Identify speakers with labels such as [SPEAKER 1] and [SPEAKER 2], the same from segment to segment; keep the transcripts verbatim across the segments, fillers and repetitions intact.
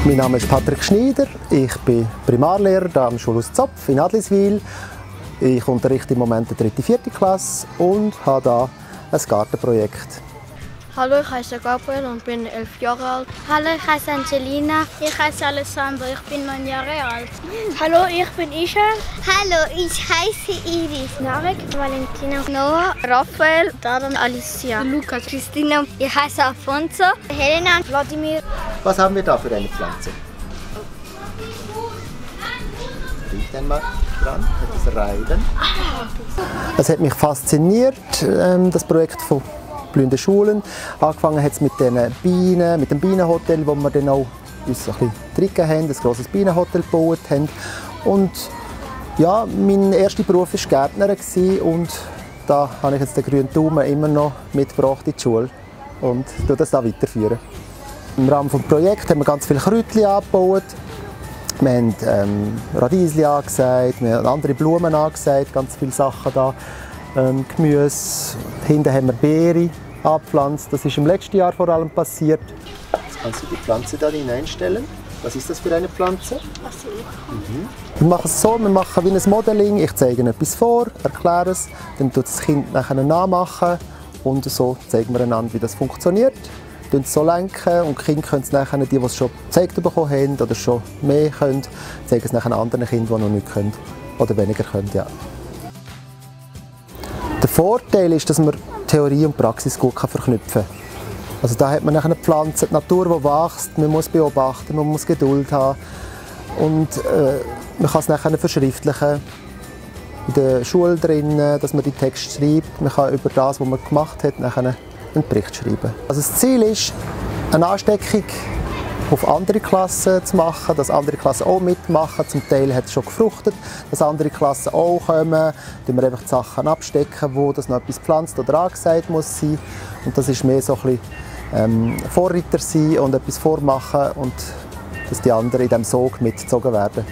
[SPEAKER 1] Mein Name ist Patrick Schneider, ich bin Primarlehrer hier am Schulhaus Zopf in Adliswil. Ich unterrichte im Moment die dritte, vierte Klasse und habe hier ein Gartenprojekt.
[SPEAKER 2] Hallo, ich heiße Gabriel und bin elf Jahre alt.
[SPEAKER 3] Hallo, ich heiße Angelina. Ich heiße Alessandro, ich bin neun Jahre alt.
[SPEAKER 2] Hallo, ich bin Isha.
[SPEAKER 3] Hallo, ich heiße Iris.
[SPEAKER 2] Narek,
[SPEAKER 3] Valentina.
[SPEAKER 2] Noah, Raphael, Dadan, Alicia, Lukas,
[SPEAKER 3] Christina. Ich heiße Alfonso.
[SPEAKER 2] Helena, Vladimir.
[SPEAKER 1] Was haben wir da für eine Pflanze? Riech den mal dran, etwas reiben. Es hat mich fasziniert, das Projekt von blühenden Schulen. Angefangen hat es mit den Bienen, mit dem Bienenhotel, wo wir dann auch uns ein bisschen reingegeben haben, ein grosses Bienenhotel gebaut haben. Und ja, mein erster Beruf war Gärtner und da habe ich jetzt den grünen Daumen immer noch mitgebracht in die Schule und tue das da weiterführen. Im Rahmen des Projekts haben wir ganz viele Kräutchen angebaut. Wir haben ähm, Radiesli angesät, wir haben andere Blumen angesät, ganz viele Sachen da. Ähm, Gemüse, hinten haben wir Beeren angepflanzt. Das ist im letzten Jahr vor allem passiert. Jetzt kannst du die Pflanze da hineinstellen. Was ist das für eine Pflanze? Mhm. Wir machen es so, wir machen wie ein Modeling. Ich zeige Ihnen etwas vor, erkläre es, dann tut das Kind nachher nachmachen und so zeigen wir einander, wie das funktioniert. Wir es so lenken und die Kinder können es nachher, die, die es schon gezeigt bekommen haben oder schon mehr können, zeigen es nachher anderen Kindern, die noch nicht können oder weniger können. Ja. Der Vorteil ist, dass man Theorie und Praxis gut verknüpfen kann. Also da hat man eine Pflanze, die Natur, die wächst, man muss beobachten, man muss Geduld haben und äh, man kann es nachher verschriftlichen in der Schule drin, dass man die Texte schreibt. Man kann über das, was man gemacht hat, nachher einen Bericht schreiben. Also das Ziel ist, eine Ansteckung auf andere Klassen zu machen, dass andere Klassen auch mitmachen. Zum Teil hat es schon gefruchtet, dass andere Klassen auch kommen. Dann wir einfach die Sachen abstecken, wo das noch etwas gepflanzt oder angesät muss sein. Und das ist mehr so ein bisschen ähm, Vorreiter sein und etwas vormachen und dass die anderen in diesem Sog mitgezogen werden.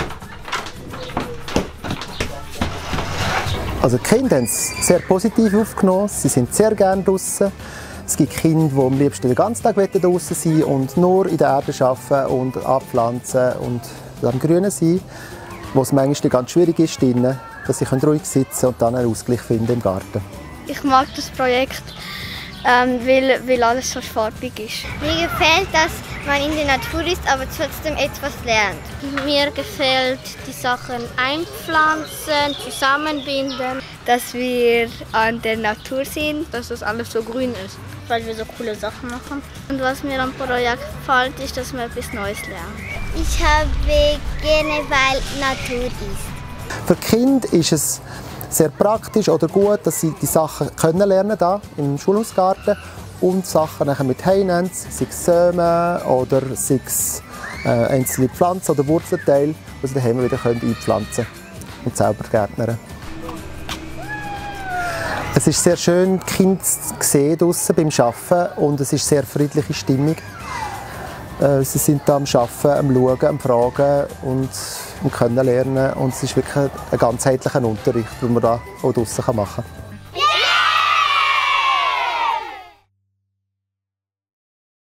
[SPEAKER 1] Also die Kinder haben es sehr positiv aufgenommen, sie sind sehr gerne draußen. Es gibt Kinder, die am liebsten den ganzen Tag draußen sein und nur in der Erde arbeiten und anpflanzen und am Grünen sein, wo es manchmal ganz schwierig ist, dass sie ruhig sitzen und dann einen Ausgleich finden im Garten.
[SPEAKER 2] Ich mag das Projekt, ähm, weil, weil alles so farbig ist.
[SPEAKER 3] Mir gefällt, dass man in der Natur ist, aber trotzdem etwas lernt.
[SPEAKER 2] Mir gefällt die Sachen einpflanzen, zusammenbinden, dass wir an der Natur sind, dass das alles so grün ist, weil wir so coole Sachen machen. Und was mir am Projekt gefällt, ist, dass wir etwas Neues lernen.
[SPEAKER 3] Ich habe gerne, weil Natur ist.
[SPEAKER 1] Für Kinder ist es sehr praktisch oder gut, dass sie die Sachen können lernen hier im Schulhausgarten und Sachen nachher mit heimnehmen, sei es Samen oder sei es äh, einzelne Pflanzen oder Wurzelteile, die sie daheim wieder einpflanzen können und selber gärtnern. Es ist sehr schön, die Kinder zu sehen draussen beim Arbeiten und es ist sehr friedliche Stimmung. Äh, sie sind da am Arbeiten, am Schauen, am Fragen und am Können lernen und es ist wirklich ein ganzheitlicher Unterricht, den man da auch draussen machen kann.